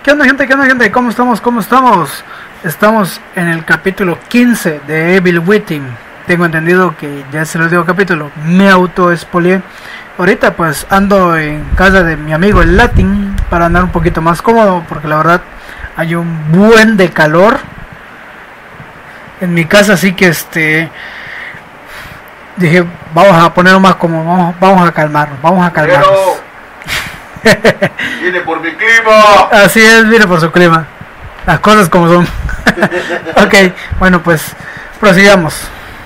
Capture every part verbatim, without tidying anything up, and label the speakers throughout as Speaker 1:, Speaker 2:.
Speaker 1: ¿Qué onda, gente? ¿Qué onda, gente? ¿Cómo estamos? ¿Cómo estamos? Estamos en el capítulo quince de Evil Within. Tengo entendido que ya es el último capítulo. Me auto-espolié. Ahorita pues ando en casa de mi amigo el Latin para andar un poquito más cómodo, porque la verdad hay un buen de calor en mi casa, así que este dije, vamos a ponerlo más cómodo, vamos, vamos a calmarnos, vamos a calmarnos.
Speaker 2: Viene por mi clima.
Speaker 1: Así es, viene por su clima. Las cosas como son. Ok, bueno, pues prosigamos.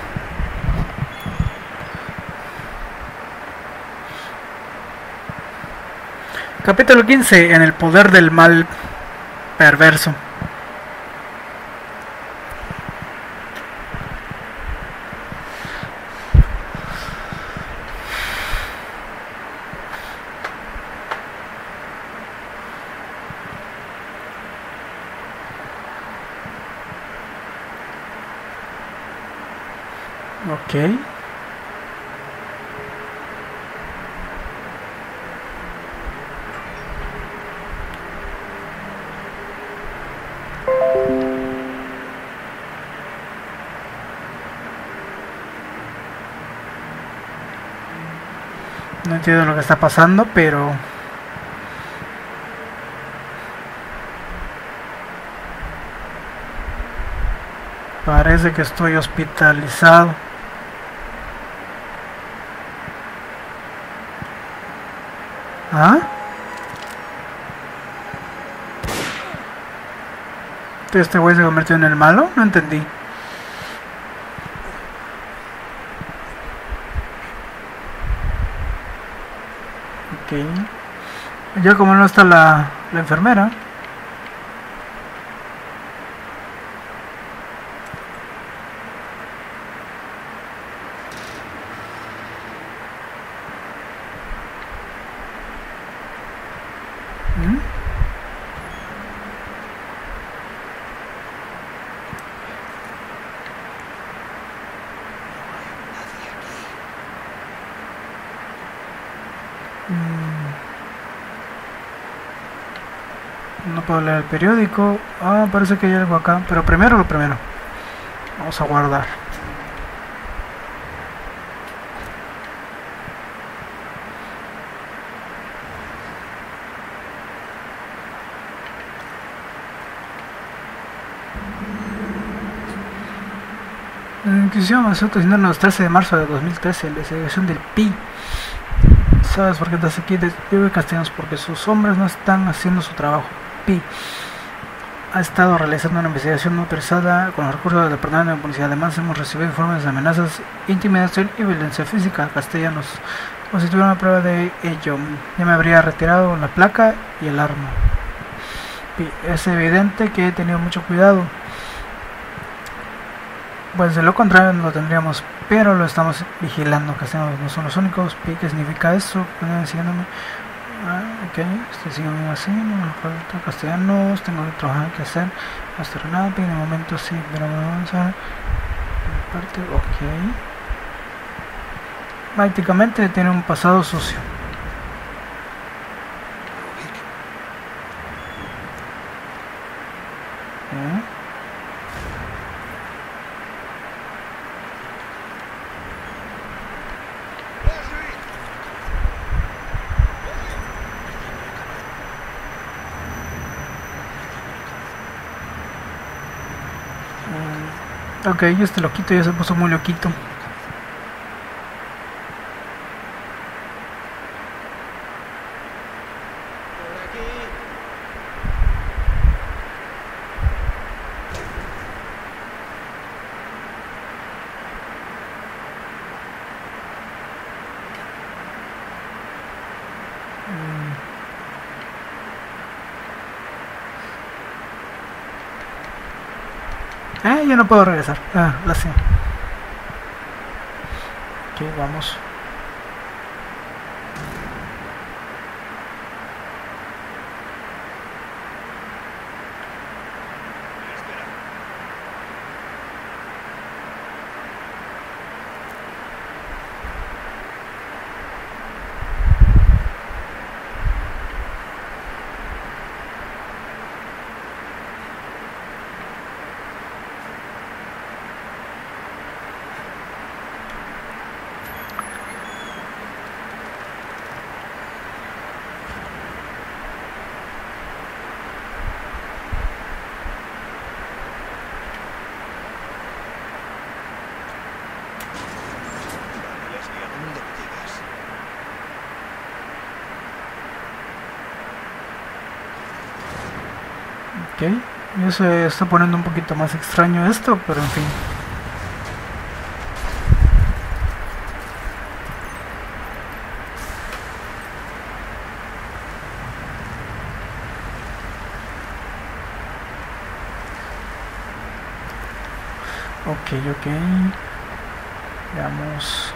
Speaker 1: Capítulo quince, en el poder del mal perverso. Ok. No entiendo lo que está pasando, pero parece que estoy hospitalizado. ¿Ah? ¿Este güey se convirtió en el malo? No entendí. Ok. Ya como no está la, la enfermera. ¿Mm? No puedo leer el periódico. Ah, parece que hay algo acá. Pero primero lo primero. Vamos a guardar. La Inquisición avanzó asesinando el trece de marzo de dos mil trece. La investigación del Pi. ¿Sabes por qué estás aquí? Debe castigarnos porque sus hombres no están haciendo su trabajo. Pi ha estado realizando una investigación no autorizada con los recursos del Departamento de Policía. Además, hemos recibido informes de amenazas, intimidación y violencia física. Castellanos, como si tuviera una prueba de ello, ya me habría retirado la placa y el arma. Pi, es evidente que he tenido mucho cuidado. Pues de lo contrario no lo tendríamos, pero lo estamos vigilando. Castellanos no son los únicos. Pi, ¿qué significa eso? Pueden siguiéndome. Ah, ok, estoy siguiendo así, no me falta castellanos, tengo que trabajar que hacer, hasta nada, de momento sí, pero vamos a parte, ok. Prácticamente tiene un pasado sucio. ¿Eh? Ok, este loquito ya se puso muy loquito. Eh, yo no puedo regresar. Ah, la sé. Ok, vamos. Ok, ya se está poniendo un poquito más extraño esto, pero en fin. Ok, ok. Veamos.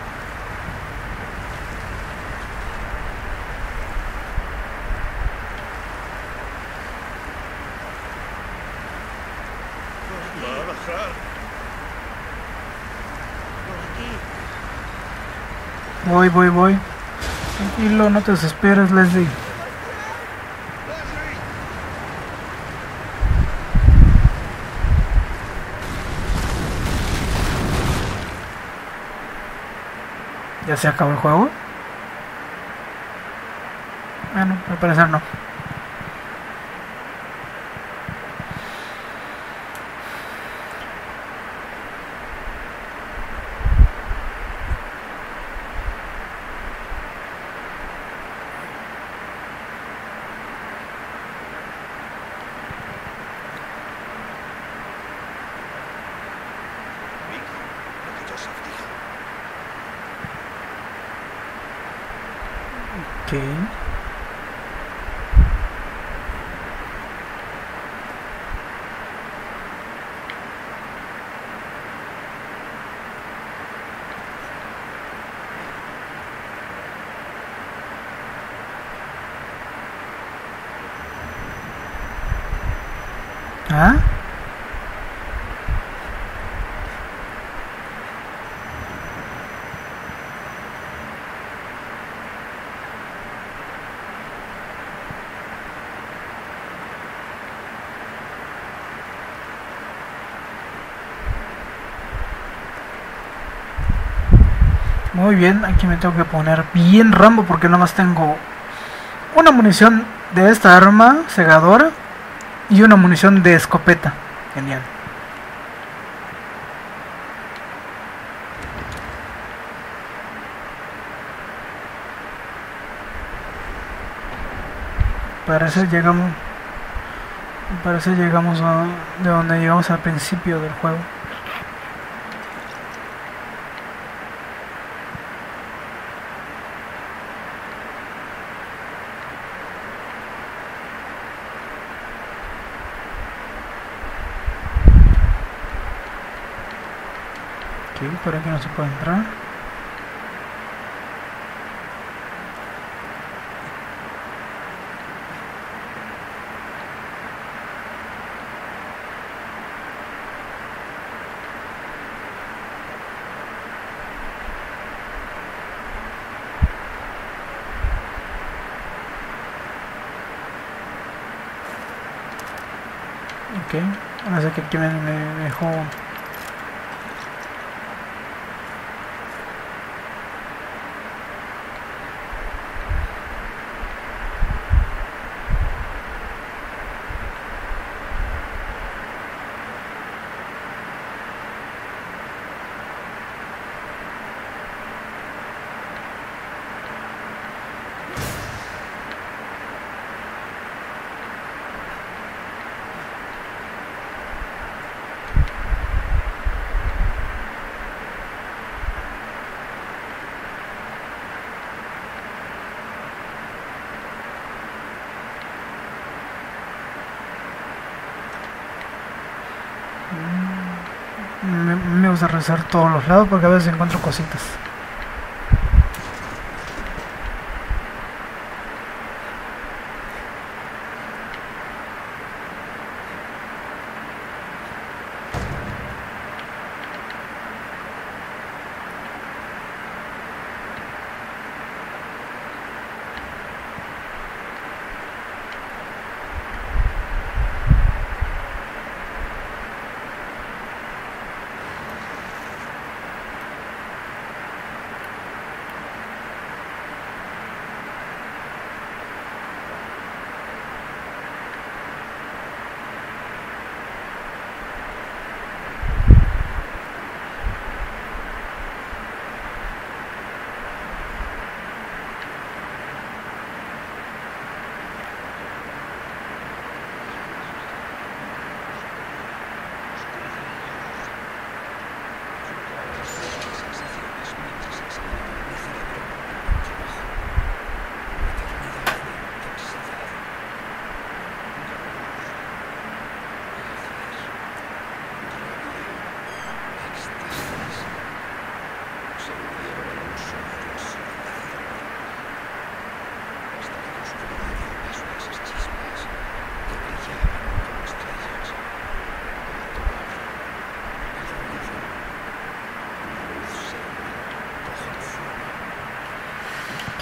Speaker 1: Voy, voy, voy. Tranquilo, no te desesperes, Leslie. ¿Ya se acabó el juego? Bueno, al parecer no. Ok. ¿Ah? Muy bien, aquí me tengo que poner bien Rambo porque nada más tengo una munición de esta arma segadora y una munición de escopeta. Genial. Parece llegamos parece llegamos a de donde llegamos al principio del juego. Ok, por aquí no se puede entrar. Ok, ahora sé que aquí me, me dejó. Me, me gusta revisar todos los lados porque a veces encuentro cositas.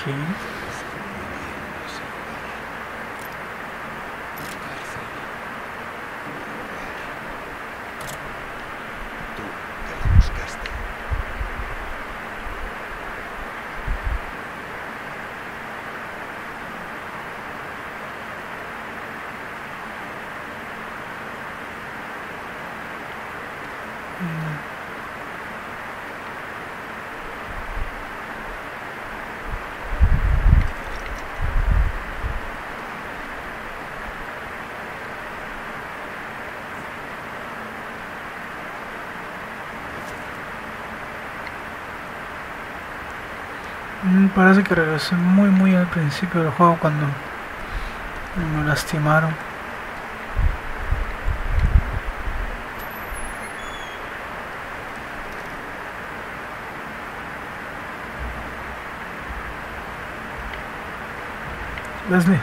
Speaker 1: ¿Qué? Mm, Parece que regresé muy muy al principio del juego cuando me lastimaron. Leslie.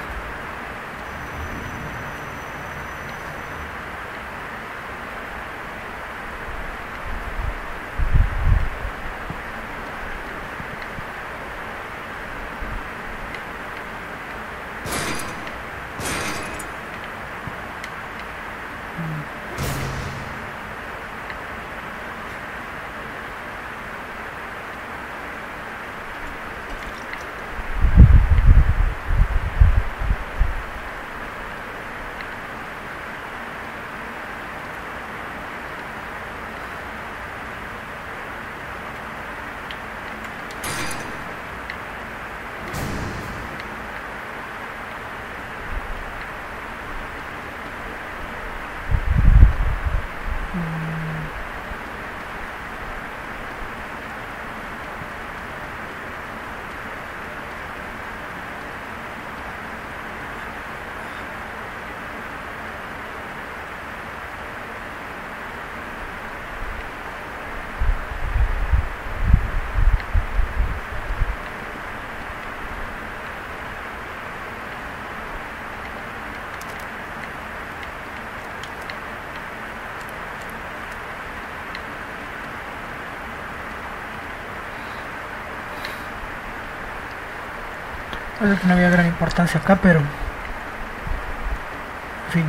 Speaker 1: Parece que no había gran importancia acá, pero en fin.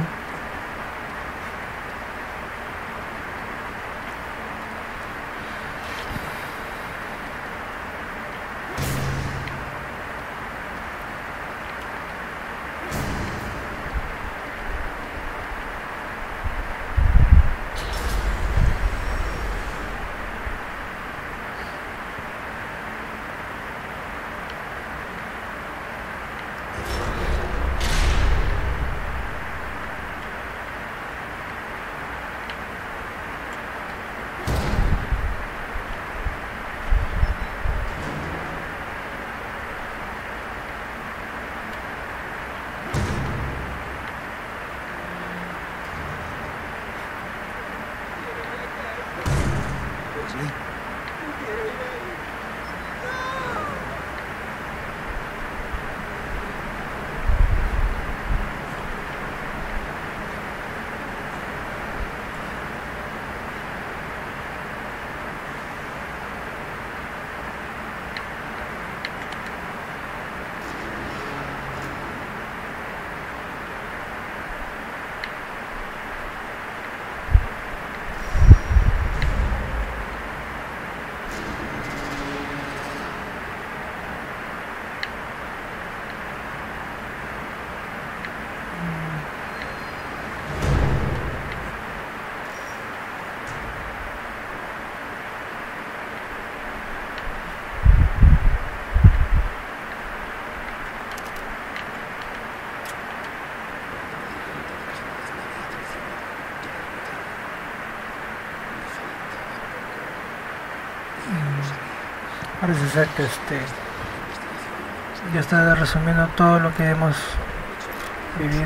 Speaker 1: Parece ser que este ya está resumiendo todo lo que hemos vivido.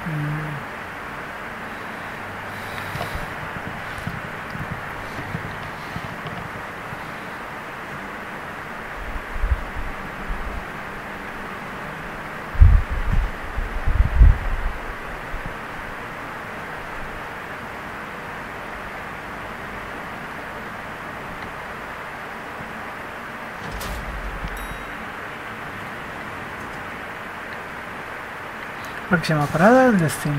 Speaker 1: Próxima parada, el destino.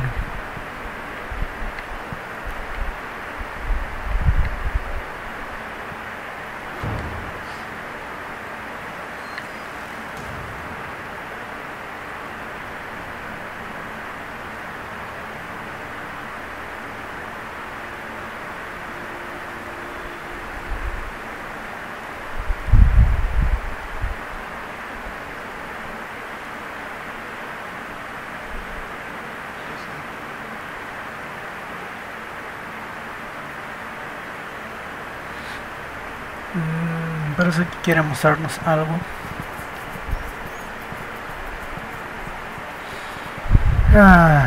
Speaker 1: Mm, parece que quiere mostrarnos algo. Ah.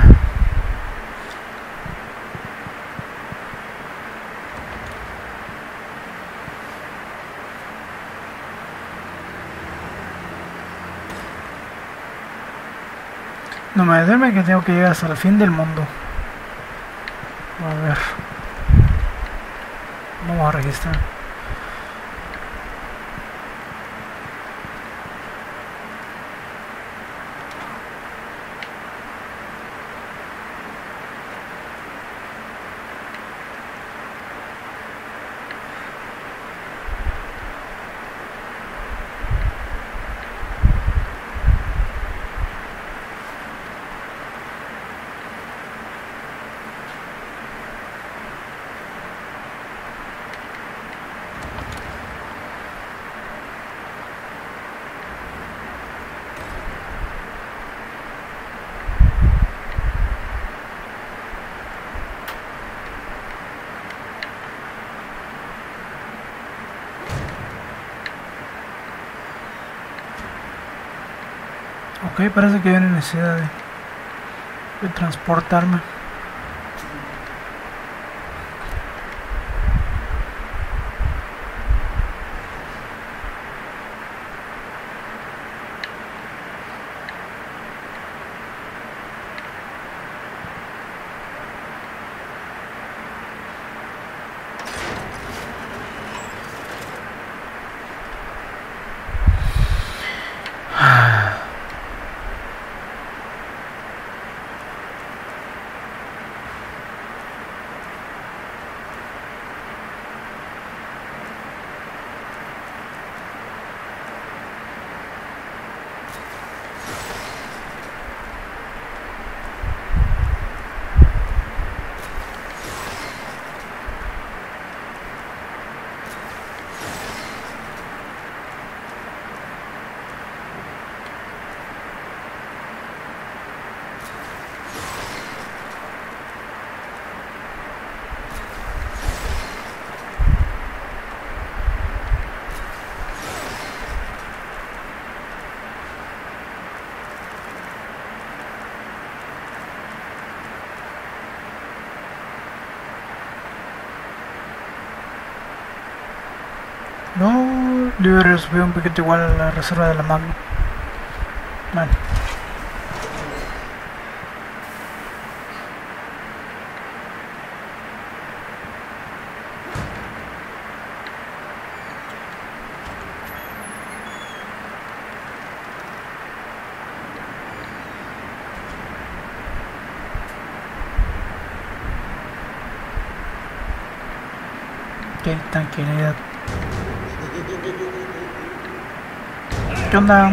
Speaker 1: No me detenme que tengo que llegar hasta el fin del mundo. A ver. Vamos a registrar. Ok, parece que hay una necesidad de, de transportarme. No, Liberos fue un poquito igual a la reserva de la Magna. Vale. Ok, tranquilidad. ¿Qué onda?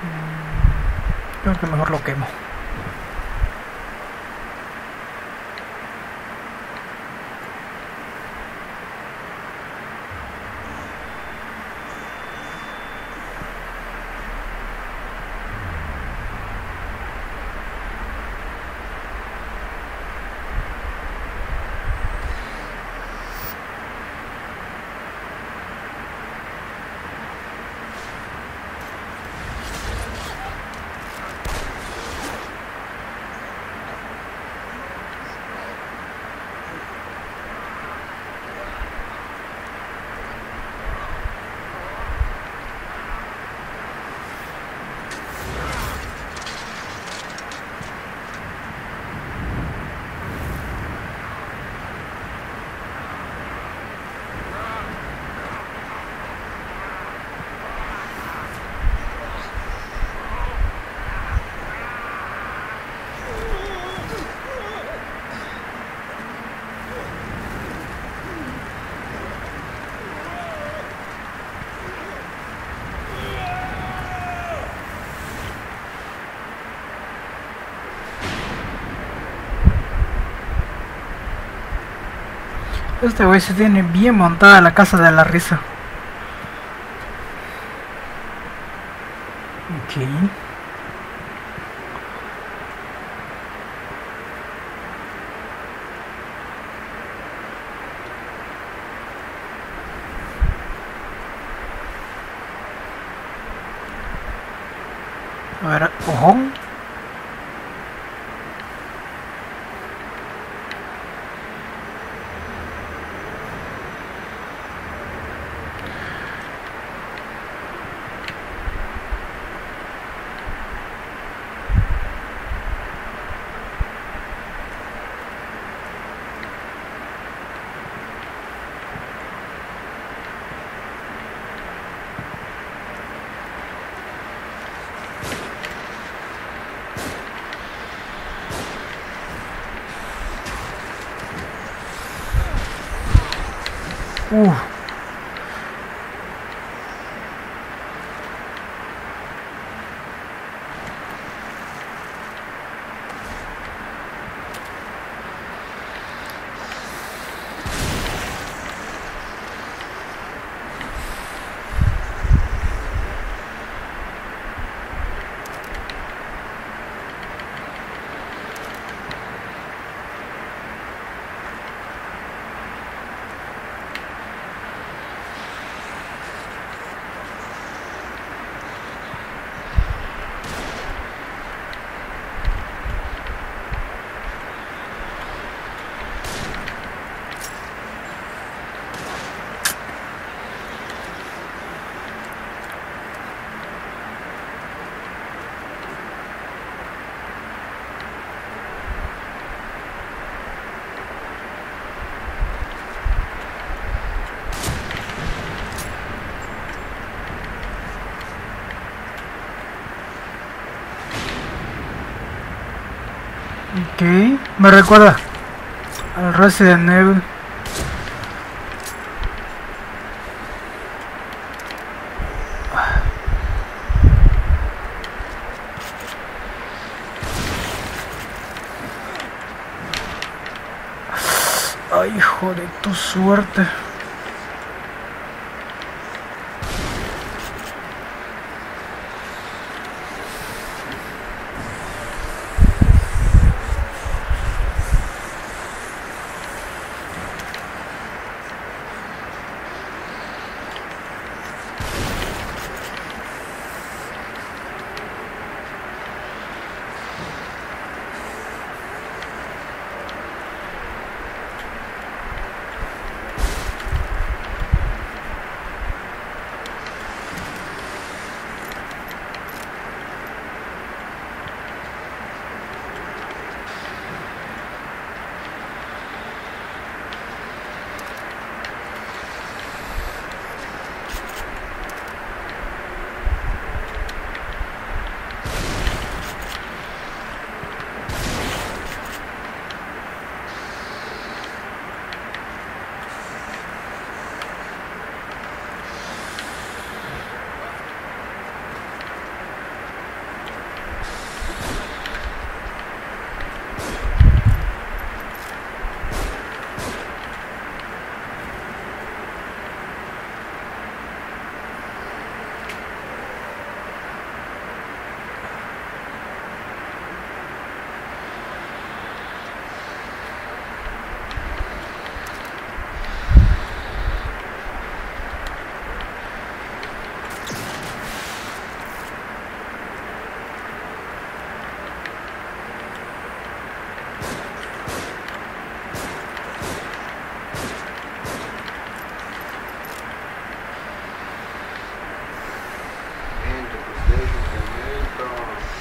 Speaker 1: Creo que mejor lo quemo. Este güey se tiene bien montada la casa de la risa. Ok. A ver, ojo. Uh. Ok, me recuerda al Resident Evil. Ay, hijo de tu suerte.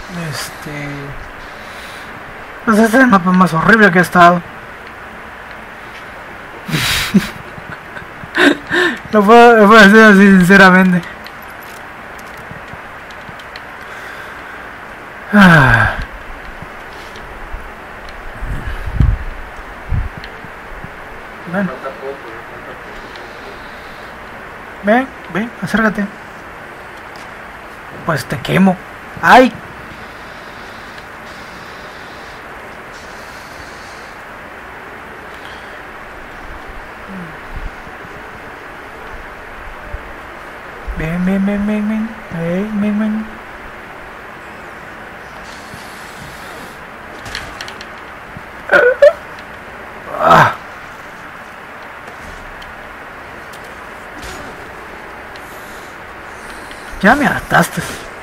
Speaker 1: Este... Pues este es el mapa más horrible que he estado. Lo puedo, lo puedo decir así sinceramente. Ah. Ven. Ven, ven, acércate. Pues te quemo. ¡Ay! Ven, ven, ven, ven, ven. Ven, ven, ven. Ah. Ya me hartaste.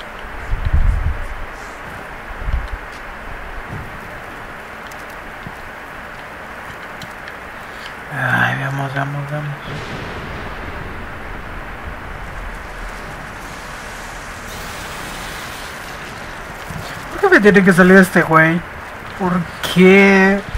Speaker 1: Ay, vamos, vamos, vamos. ¿Por qué me tiene que salir este güey? ¿Por qué?